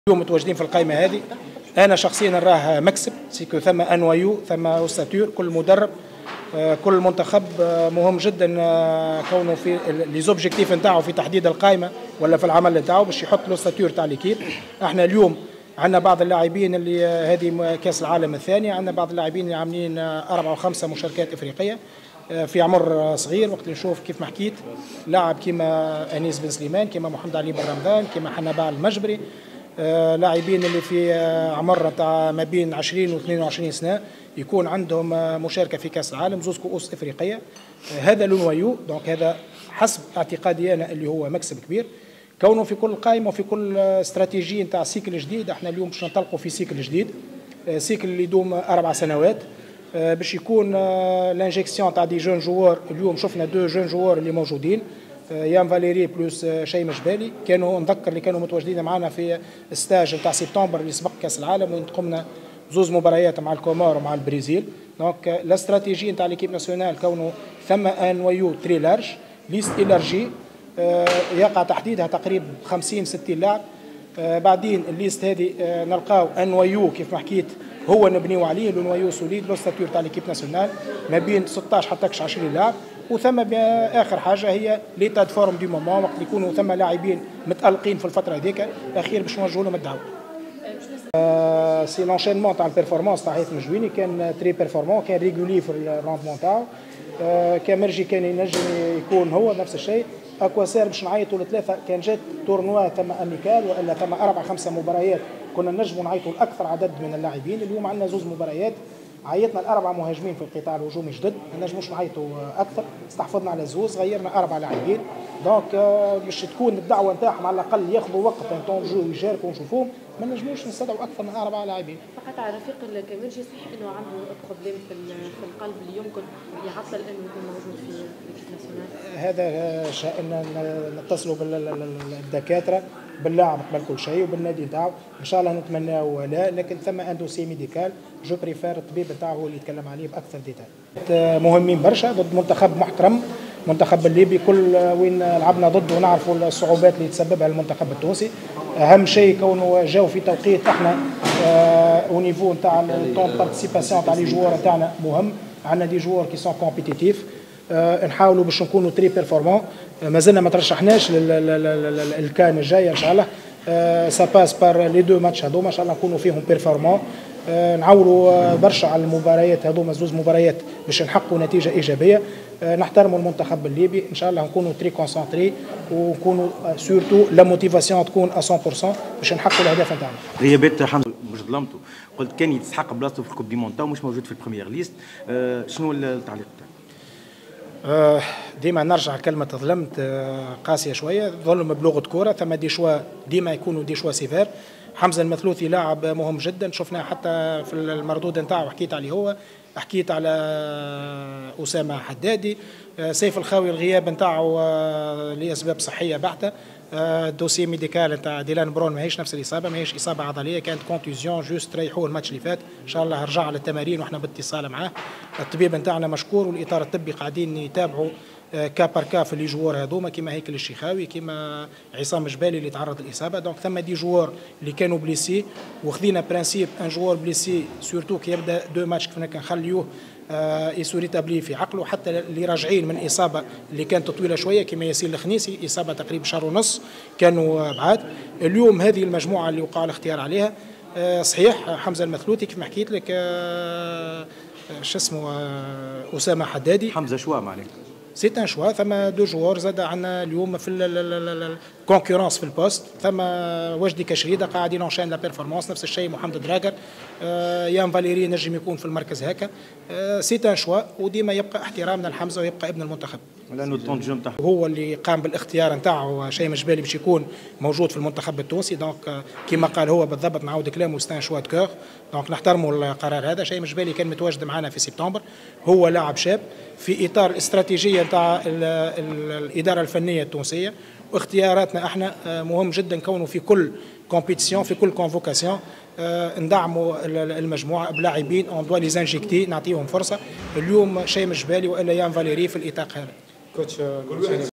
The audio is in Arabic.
اليوم متواجدين في القائمة هذه. أنا شخصيا نراه مكسب، سيكو ثم أنوايو ثم أوساتور، كل مدرب كل منتخب مهم جدا كونه في لي زوبجيكتيف نتاعو في تحديد القائمة ولا في العمل نتاعو باش يحط لوساتور تاع ليكيب. احنا اليوم عندنا بعض اللاعبين اللي هذه كأس العالم الثاني، عندنا بعض اللاعبين اللي عاملين 4 و5 مشاركات إفريقية في عمر صغير. وقت نشوف كيف ما حكيت لاعب كيما أنيس بن سليمان، كيما محمد علي بن رمضان، كيما حنبال المجبري، لاعبين اللي في عمر تاع ما بين 20 و 22 سنه يكون عندهم مشاركه في كاس العالم، زوز كؤوس افريقيه. هذا لو نوايو، دونك هذا حسب اعتقادي انا اللي هو مكسب كبير كونه في كل قائمه وفي كل استراتيجيه نتاع سيكل جديد. احنا اليوم باش ننطلقوا في سيكل جديد، سيكل اللي يدوم 4 سنوات باش يكون لانجيكسيون تاع دي جون جوار. اليوم شفنا 2 جون جوار اللي موجودين، يان فاليري بلوس شيء مجبالي، كانوا نذكر اللي كانوا متواجدين معنا في الستاج نتاع سبتمبر اللي سبق كاس العالم، وين قمنا 2 مباريات مع الكومار ومع البرازيل. دونك لا استراتيجي نتاع ليكيب ناسيونال كونه ثم ان نويو تري لارج، ليست إلارجي يقع تحديدها تقريبا 50 60 لاعب. بعدين الليست هذه نلقاو ان نويو كيف ما حكيت هو نبنيو عليه، لو نويو سوليد لو ستاتور تاع ليكيب ناسيونال ما بين 16 حتى 20 لاعب. وثم اخر حاجه هي ليتا فورم دي مومون، وقت يكونوا ثم لاعبين متالقين في الفتره هذيك الاخير باش نوجهوا لهم الدعوه. سي لونشينمون تاع البيرفورمانس تاع هيثم الجويني كان تري بيرفورمون، كان ريغولي في الروندمون تاعو، كان مرجي كان ينجم يكون هو نفس الشيء. اكواسير باش نعيطوا لثلاثه، كان جات تورنوا ثم اميكال والا ثم 4 5 مباريات كنا نجموا نعيطوا لاكثر عدد من اللاعبين. اليوم عندنا 2 مباريات عيطنا ل4 مهاجمين في القطاع الهجومي جدد، ما نجموش نعيطوا اكثر، استحفظنا على 2 غيرنا 4 لاعبين. دونك باش تكون الدعوه نتاعهم على الاقل ياخذوا وقت طون جو يشاركوا ونشوفوهم، ما نجموش نستدعوا اكثر من 4 لاعبين. فقط على رفيق الكاميرجي، صحيح انه عنده بروبليم في القلب اللي يمكن يعطل انه يكون موجود في ليكيب ناسيونال. هذا شأننا نتصلوا بالدكاتره باللاعب قبل كل شيء وبالنادي نتاعو، ان شاء الله نتمناو لا، لكن ثم ان دوسي ميديكال جو بريفير الطبيب نتاعو هو اللي يتكلم عليه باكثر ديتاي. مهمين برشا ضد منتخب محترم، منتخب الليبي كل وين لعبنا ضده ونعرفوا الصعوبات اللي تسببها المنتخب التونسي. اهم شيء كونه جاوا في توقيت احنا او نيفو نتاع الطون بارتيسيباسيون تاع لي جوار نتاعنا مهم، عندنا دي جوار كي سون كومبيتيتيف، نحاولوا باش نكونوا تري بيرفورمون. مازلنا ما ترشحناش للكان الجايه ان شاء الله، سا باس بار لي 2 ماتش هذوما ان شاء الله نكونوا فيهم بيرفورمون، نعولوا برشا على المباريات هذوما 2 مباريات باش نحققوا نتيجه ايجابيه. نحترموا المنتخب الليبي ان شاء الله، نكونوا تري كونسونطري ونكونوا سورتو لا موتيفاسيون تكون 100% باش نحققوا الاهداف نتاعنا. غيابات حمزه مش ظلمته، قلت كان يستحق بلاصته في الكوب دي مونتا ومش موجود في البريمير ليست، شنو التعليق بتاعك؟ ديما نرجع كلمة ظلمت قاسية شوية، ظلم بلغة كورة، ثم دي شوا ديما يكونوا دي شوا سيفير. حمزة المثلوثي لاعب مهم جدا، شفناه حتى في المردود نتاعو حكيت عليه هو، حكيت على أسامة حدادي. سيف الخاوي الغياب نتاعو لأسباب صحية بحتة، دوسي ميديكال نتاع ديلان برون ماهيش نفس الإصابة، ماهيش إصابة عضلية، كانت كونتوزيون جوست ريحوه الماتش اللي فات، إن شاء الله رجع على التمارين وإحنا باتصال معاه. الطبيب نتاعنا مشكور والإطار الطبي قاعدين يتابعوا كا بار كا في لي جوار هذوما، كيما هيكل الشيخاوي كيما عصام جبالي اللي تعرض للإصابة. دونك ثم دي جوار اللي كانوا بليسي، وخذينا برانسيب ان جوار بليسي سورتو كي يبدا 2 ماتش كيف نخليوه يسوري تابلي في عقله. حتى اللي راجعين من إصابة اللي كانت طويلة شوية كيما ياسين الخنيسي، إصابة تقريبا شهر ونص كانوا بعاد. اليوم هذه المجموعة اللي وقع الاختيار عليها صحيح حمزة المثلوثي كيف ما حكيت لك، شو اسمه أسامة حدادي. حمزة شوا معناها سيت ان شوا، ثم 2 جوار زاد عندنا اليوم في الكونكورونس في البوست، ثم وجدي كشريده قاعد ينشان لا بيرفورمانس، نفس الشيء محمد دراجر، يان فاليري نجم يكون في المركز هكا. سيت ان شوا، وديما يبقى احترامنا لحمزه ويبقى ابن المنتخب، لانه الطون جو نتاعو هو اللي قام بالاختيار نتاعو. شيء مش بالي باش يكون موجود في المنتخب التونسي، دونك كيما قال هو بالضبط نعاود كلامه ستان شوا كور، دونك نحترموا القرار هذا. شيء مش بالي كان متواجد معنا في سبتمبر، هو لاعب شاب في اطار الاستراتيجيه نتاع الاداره الفنيه التونسيه، واختياراتنا احنا مهم جدا كونه في كل كومبيتيسيون في كل كونفوكاسيون ندعموا المجموعه بلاعبين اون دوا لي زانجيكتي نعطيهم فرصه. اليوم شيء مش بالي والا يان فاليري في الاطار هذا.